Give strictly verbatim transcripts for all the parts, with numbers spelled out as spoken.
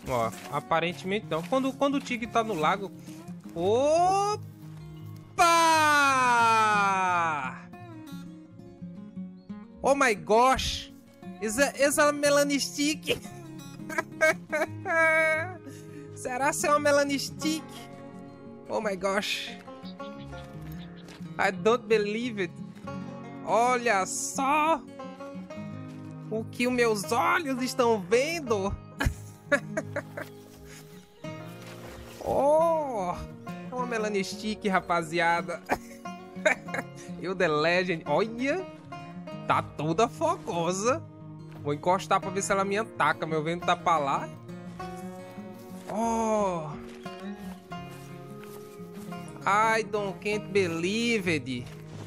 Ó, aparentemente não. Quando, quando o tigre tá no lago... Opa! Oh my gosh! Is a, is a Melanie Stick? Será que é uma Melanie Stick? Oh my gosh! I don't believe it! Olha só! O que os meus olhos estão vendo? Oh! É uma Melanie Stick, rapaziada! Eu The Legend, olha! Tá toda fogosa! Vou encostar pra ver se ela me ataca. Meu vento tá pra lá. Oh! I don't can't believe it!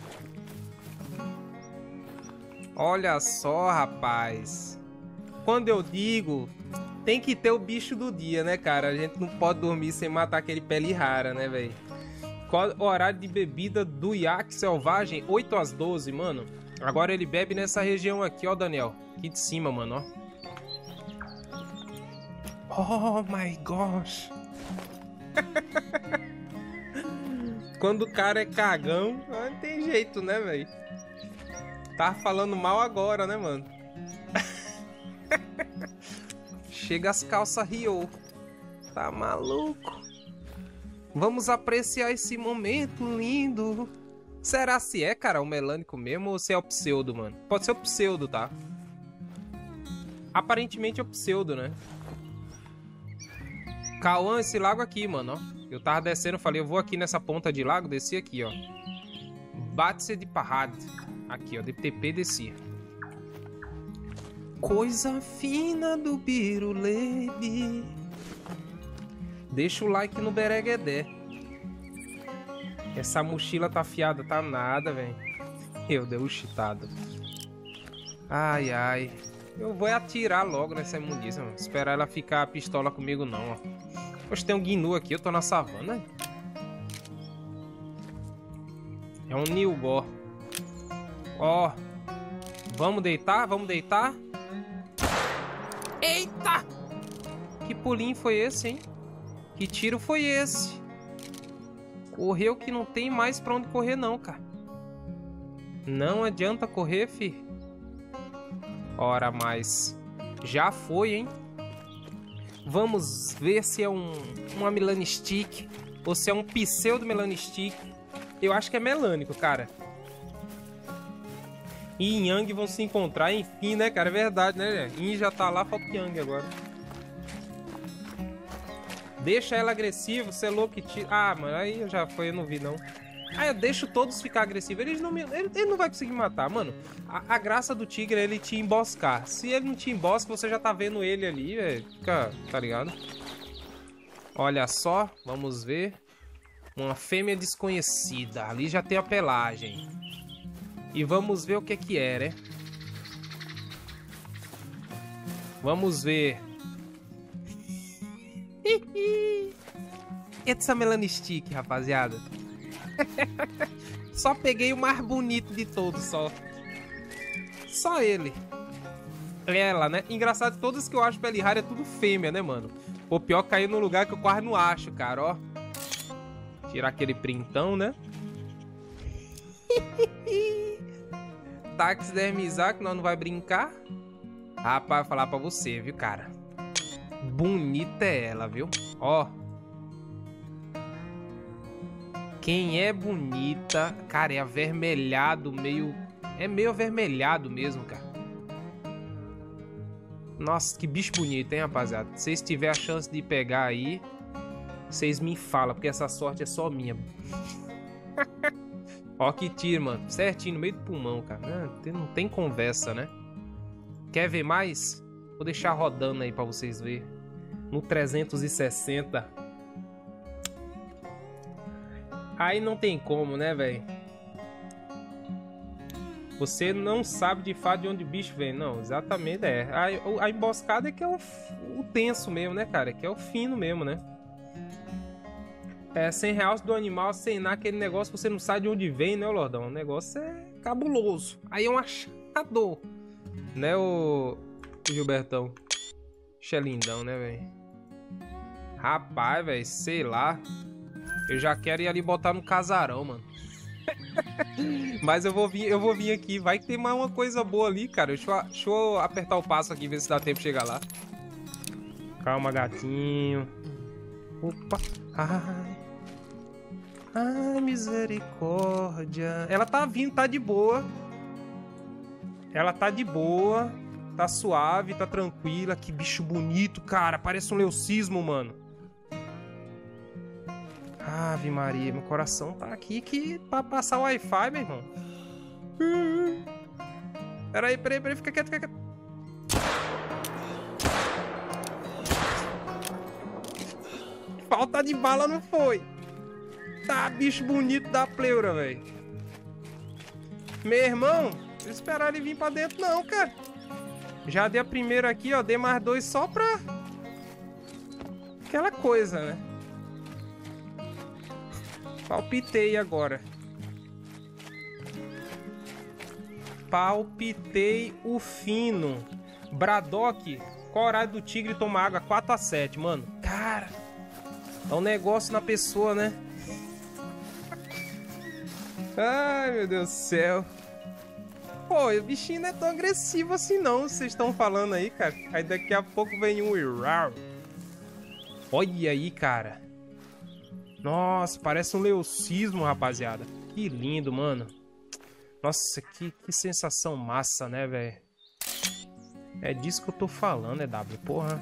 Olha só, rapaz. Quando eu digo, tem que ter o bicho do dia, né, cara? A gente não pode dormir sem matar aquele pele rara, né, velho? Qual o horário de bebida do iaque selvagem? oito às doze, mano. Agora ele bebe nessa região aqui, ó, Daniel. Aqui de cima, mano, ó. Oh my gosh. Quando o cara é cagão, não tem jeito, né, velho? Tá falando mal agora, né, mano? Chega as calças Rio. Tá maluco? Vamos apreciar esse momento lindo. Será se é, cara, o melânico mesmo ou se é o pseudo, mano? Pode ser o pseudo, tá? Aparentemente é o pseudo, né? Cauã, esse lago aqui, mano, ó. Eu tava descendo, falei, eu vou aqui nessa ponta de lago, desci aqui, ó. Bate-se de parrade. Aqui, ó, D T P desci. Coisa fina do Birulebe. Deixa o like no Bereguedé. Essa mochila tá afiada, tá nada, velho. Eu dei um cheatado. Ai, ai. Eu vou atirar logo nessa imundícia, mano. Esperar ela ficar pistola comigo, não, ó. Poxa, tem um gnu aqui, eu tô na savana. É um nilgó. Ó. Vamos deitar? Vamos deitar? Eita! Que pulinho foi esse, hein? Que tiro foi esse? Correu que não tem mais pra onde correr, não, cara. Não adianta correr, fi. Ora, mais. Já foi, hein? Vamos ver se é um uma Melanie Stick ou se é um pseudo Melanie Stick. Eu acho que é melânico, cara. E Yang vão se encontrar, enfim, né, cara? É verdade, né? Yin já tá lá, falta Yang agora. Deixa ela agressiva, você é louco que tira. Ah, mano, aí já foi, eu não vi, não. Ah, eu deixo todos ficar agressivos. Eles não me... ele, ele não vai conseguir matar, mano. A, a graça do tigre é ele te emboscar. Se ele não te embosca, você já tá vendo ele ali, velho. Fica, tá ligado? Olha só, vamos ver. Uma fêmea desconhecida. Ali já tem a pelagem. E vamos ver o que que é, né? Vamos ver. Essa Melanie Stick, rapaziada. Só peguei o mais bonito de todos, só. Só ele. Ela, né? Engraçado, todas que eu acho pele rara é tudo fêmea, né, mano? Pô, pior que caiu num lugar que eu quase não acho, cara, ó. Tirar aquele printão, né? Taxidermizar, que nós não vai brincar. Rapaz, vou falar pra você, viu, cara? Bonita é ela, viu? Ó. Quem é bonita, cara, é avermelhado, meio... É meio avermelhado mesmo, cara. Nossa, que bicho bonito, hein, rapaziada? Se vocês tiverem a chance de pegar aí, vocês me falam, porque essa sorte é só minha. Ó que tiro, mano. Certinho, no meio do pulmão, cara. Não tem, não tem conversa, né? Quer ver mais? Vou deixar rodando aí pra vocês verem. No trezentos e sessenta. Aí não tem como, né, velho? Você não sabe de fato de onde o bicho vem. Não, exatamente, é. A, a emboscada é que é o, o tenso mesmo, né, cara? Que é o fino mesmo, né? É, cem reais do animal, sem naquele negócio, você não sabe de onde vem, né, Lordão? O negócio é cabuloso. Aí é um achador, né, o, o Gilbertão? Xelindão, né, velho? Rapaz, velho, sei lá. Eu já quero ir ali botar no casarão, mano. Mas eu vou vir, eu vou vir aqui. Vai que tem mais uma coisa boa ali, cara. Deixa eu, deixa eu apertar o passo aqui, ver se dá tempo de chegar lá. Calma, gatinho. Opa. Ai. Ai, misericórdia. Ela tá vindo, tá de boa. Ela tá de boa. Tá suave, tá tranquila. Que bicho bonito, cara. Parece um leucismo, mano. Ave Maria, meu coração tá aqui que pra passar o Wi-Fi, meu irmão. Peraí, peraí, peraí. Fica quieto, fica quieto. Falta de bala não foi. Tá, bicho bonito da pleura, velho. Meu irmão, não esperar ele vir pra dentro não, cara. Já dei a primeira aqui, ó. Dei mais dois só pra... aquela coisa, né? Palpitei agora. Palpitei o fino. Braddock, qual horário do tigre toma água? quatro a sete, mano. Cara, é um negócio na pessoa, né? Ai, meu Deus do céu. Pô, o bichinho não é tão agressivo assim não, vocês estão falando aí, cara. Aí daqui a pouco vem um... Olha aí, cara. Nossa, parece um leucismo, rapaziada. Que lindo, mano. Nossa, que, que sensação massa, né, velho? É disso que eu tô falando, é W, porra.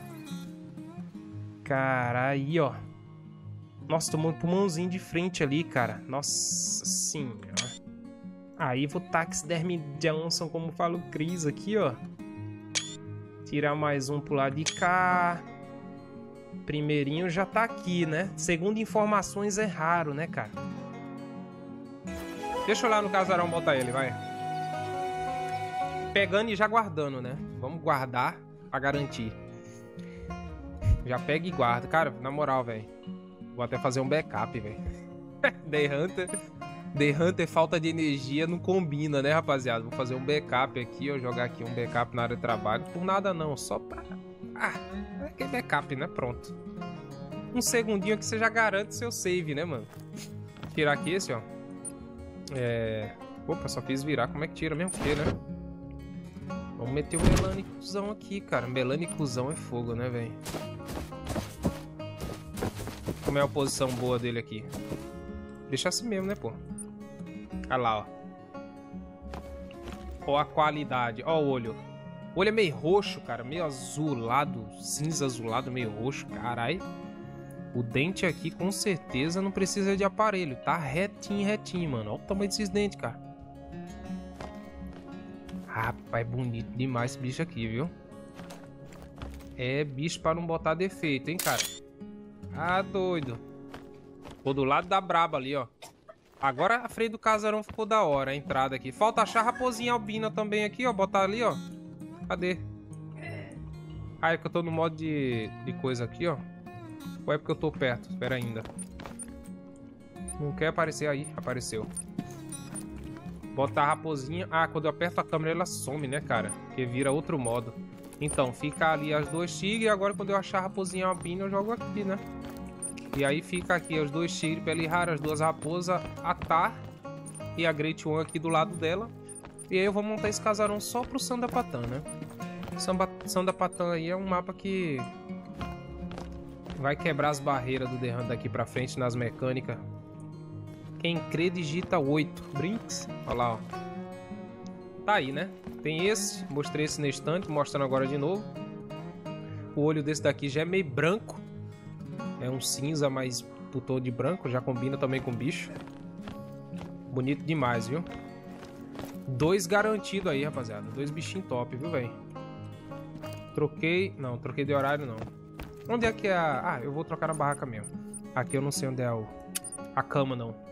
Cara, aí, ó. Nossa, tomou um pulmãozinho de frente ali, cara. Nossa senhora. Aí vou Taxidermy Johnson, como fala o Chris aqui, ó. Tirar mais um pro lado de cá. Primeirinho já tá aqui, né? Segundo informações é raro, né, cara? Deixa eu lá no casarão botar ele, vai. Pegando e já guardando, né? Vamos guardar pra garantir. Já pega e guarda. Cara, na moral, velho. Vou até fazer um backup, velho. The Hunter... The Hunter, falta de energia, não combina, né, rapaziada? Vou fazer um backup aqui, ó. Jogar aqui um backup na área de trabalho. Por nada não, só pra... Ah, é que é backup, né? Pronto. Um segundinho que você já garante seu save, né, mano? Tirar aqui esse, ó. É... Opa, só fiz virar. Como é que tira mesmo? Que, né? Vamos meter o melânicozão aqui, cara. Melânicozão é fogo, né, velho? Como é a posição boa dele aqui? Deixa assim mesmo, né, pô? Olha lá, ó. Ó a qualidade. Ó o olho. O olho é meio roxo, cara. Meio azulado. Cinza azulado, meio roxo. Carai. O dente aqui, com certeza, não precisa de aparelho. Tá retinho, retinho, mano. Olha o tamanho desses dentes, cara. Rapaz, bonito demais esse bicho aqui, viu? É bicho pra não botar defeito, hein, cara? Ah, doido. Ficou do lado da braba ali, ó. Agora a frente do casarão ficou da hora, a entrada aqui. Falta achar a raposinha albina também aqui, ó. Botar ali, ó. Cadê? Ah, é que eu tô no modo de, de coisa aqui, ó. Ou é porque eu tô perto? Espera ainda. Não quer aparecer aí. Apareceu. Botar a raposinha. Ah, quando eu aperto a câmera ela some, né, cara? Porque vira outro modo. Então, fica ali as duas tigres. E agora quando eu achar a raposinha albina eu jogo aqui, né? E aí fica aqui os dois tigres pele rara, as duas raposas, a Tar e a Great One aqui do lado dela. E aí eu vou montar esse casarão só pro Sandapatan, né? Sandapatan aí é um mapa que vai quebrar as barreiras do The Hunt daqui pra frente nas mecânicas. Quem crê digita oito. Brinks, olha lá, ó. Tá aí, né? Tem esse, mostrei esse na estante, mostrando agora de novo. O olho desse daqui já é meio branco. É um cinza mais pro tom de branco. Já combina também com o bicho. Bonito demais, viu? Dois garantidos aí, rapaziada. Dois bichinhos top, viu, velho? Troquei... Não, troquei de horário, não. Onde é que é a... Ah, eu vou trocar na barraca mesmo. Aqui eu não sei onde é o... a cama, não.